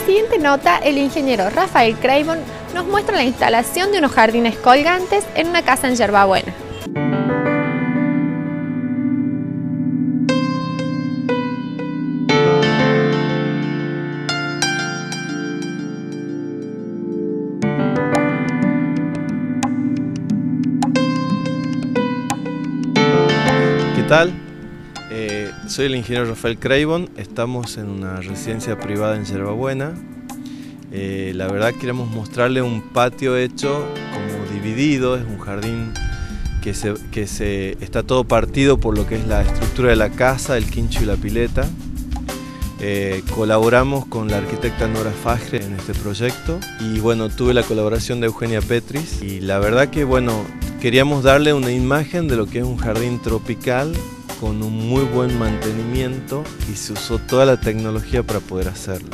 siguiente nota, el ingeniero Rafael Craybon nos muestra la instalación de unos jardines colgantes en una casa en Yerbabuena. ¿Qué tal? Soy el ingeniero Rafael Craybon, estamos en una residencia privada en Yerbabuena. La verdad queremos mostrarle un patio hecho como dividido, es un jardín que está todo partido por lo que es la estructura de la casa, el quincho y la pileta. Colaboramos con la arquitecta Nora Fajre en este proyecto y bueno, tuve la colaboración de Eugenia Petris y la verdad que bueno, queríamos darle una imagen de lo que es un jardín tropical con un muy buen mantenimiento y se usó toda la tecnología para poder hacerlo.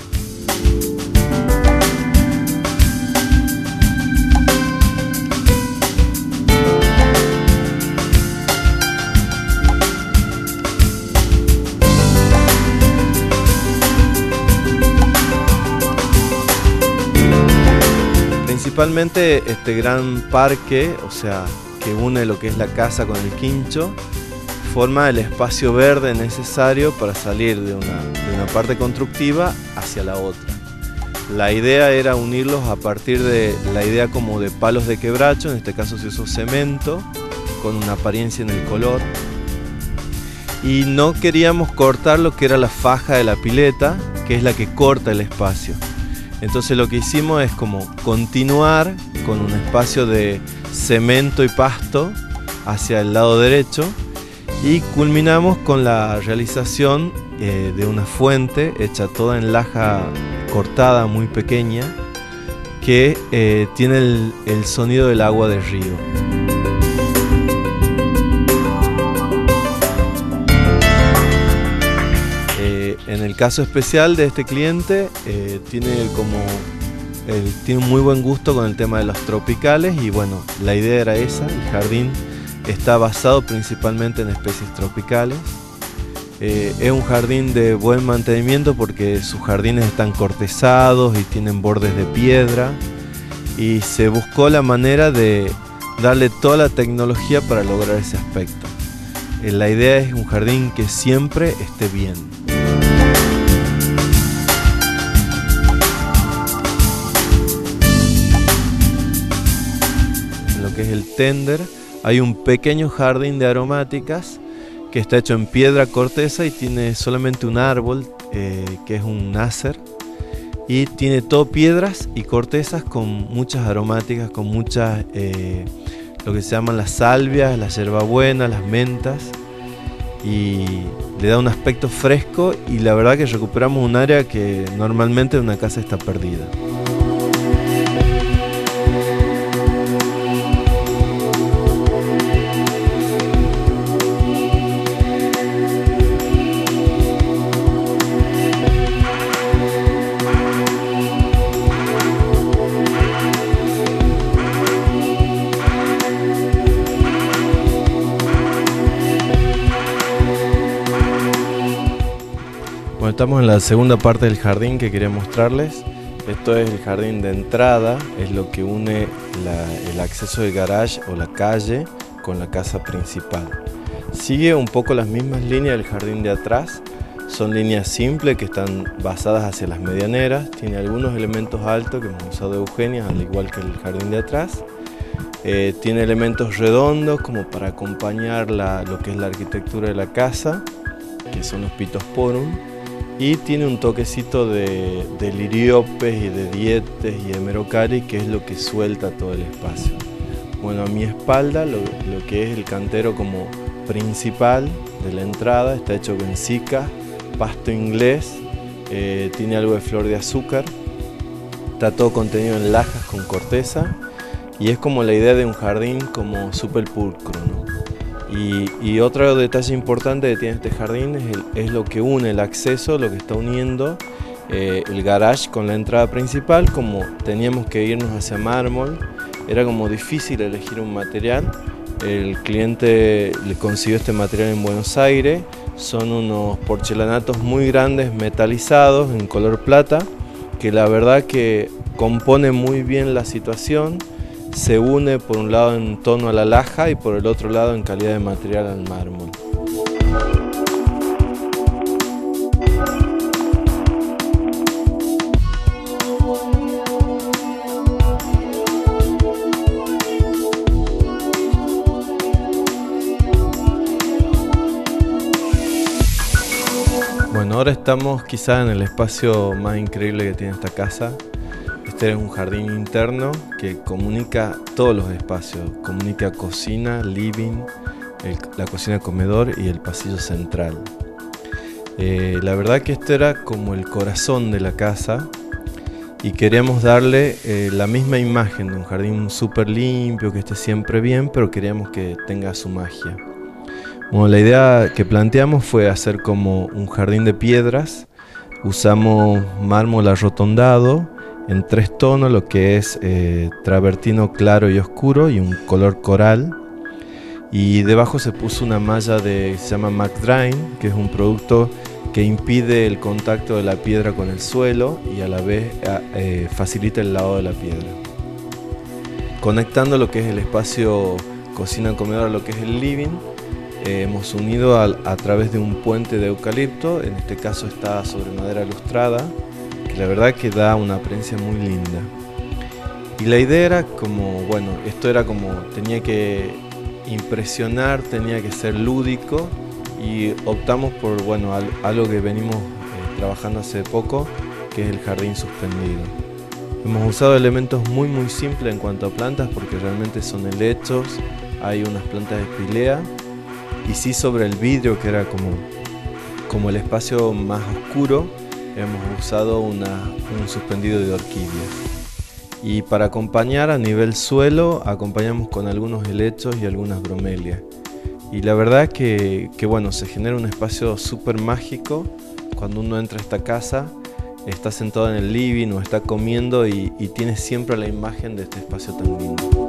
Principalmente este gran parque, o sea, que une lo que es la casa con el quincho, forma el espacio verde necesario para salir de una parte constructiva hacia la otra. La idea era unirlos a partir de la idea como de palos de quebracho, en este caso se usó cemento, con una apariencia en el color. Y no queríamos cortar lo que era la faja de la pileta, que es la que corta el espacio. Entonces lo que hicimos es como continuar con un espacio de cemento y pasto hacia el lado derecho y culminamos con la realización de una fuente hecha toda en laja cortada muy pequeña que tiene el sonido del agua del río. En el caso especial de este cliente, tiene un muy buen gusto con el tema de los tropicales y bueno, la idea era esa, el jardín está basado principalmente en especies tropicales. Es un jardín de buen mantenimiento porque sus jardines están cortesados y tienen bordes de piedra y se buscó la manera de darle toda la tecnología para lograr ese aspecto. La idea es un jardín que siempre esté bien. Que es el tender, hay un pequeño jardín de aromáticas que está hecho en piedra corteza y tiene solamente un árbol que es un nácer y tiene todo piedras y cortezas con muchas aromáticas, con muchas lo que se llaman las salvias, las hierbabuenas, las mentas y le da un aspecto fresco y la verdad que recuperamos un área que normalmente en una casa está perdida. Bueno, estamos en la segunda parte del jardín que quería mostrarles. Esto es el jardín de entrada, es lo que une el acceso del garage o la calle con la casa principal. Sigue un poco las mismas líneas del jardín de atrás, son líneas simples que están basadas hacia las medianeras, tiene algunos elementos altos que hemos usado de Eugenia, al igual que el jardín de atrás. Tiene elementos redondos como para acompañar lo que es la arquitectura de la casa, que son los Pittosporum. Y tiene un toquecito de liriopes y de dietes y hemerocari, que es lo que suelta todo el espacio. Bueno, a mi espalda lo que es el cantero como principal de la entrada está hecho con sica, pasto inglés, tiene algo de flor de azúcar, está todo contenido en lajas con corteza y es como la idea de un jardín como súper pulcro, ¿no? Y otro detalle importante que tiene este jardín es lo que une el acceso, lo que está uniendo el garage con la entrada principal. Como teníamos que irnos hacia mármol, era como difícil elegir un material. El cliente le consiguió este material en Buenos Aires, son unos porcelanatos muy grandes metalizados en color plata que la verdad que compone muy bien la situación, se une por un lado en tono a la laja y por el otro lado en calidad de material al mármol. Bueno, ahora estamos quizá en el espacio más increíble que tiene esta casa. Este es un jardín interno que comunica todos los espacios. Comunica cocina, living, la cocina comedor y el pasillo central. La verdad que esto era como el corazón de la casa y queríamos darle la misma imagen de un jardín súper limpio, que esté siempre bien, pero queríamos que tenga su magia. Bueno, la idea que planteamos fue hacer como un jardín de piedras. Usamos mármol arrotondado en 3 tonos, lo que es travertino claro y oscuro y un color coral. Y debajo se puso una malla se llama McDrain, que es un producto que impide el contacto de la piedra con el suelo y a la vez facilita el lavado de la piedra. Conectando lo que es el espacio cocina-comedor a lo que es el living, hemos unido a través de un puente de eucalipto. En este caso está sobre madera lustrada, que la verdad que da una apariencia muy linda. Y la idea era como, bueno, esto era como, tenía que impresionar, tenía que ser lúdico, y optamos por, bueno, algo que venimos trabajando hace poco, que es el jardín suspendido. Hemos usado elementos muy simples en cuanto a plantas, porque realmente son helechos. Hay unas plantas de espilea. Y sí, sobre el vidrio, que era como el espacio más oscuro, hemos usado un suspendido de orquídeas. Y para acompañar a nivel suelo, acompañamos con algunos helechos y algunas bromelias. Y la verdad que bueno, se genera un espacio súper mágico. Cuando uno entra a esta casa, está sentado en el living o está comiendo y tiene siempre la imagen de este espacio tan lindo.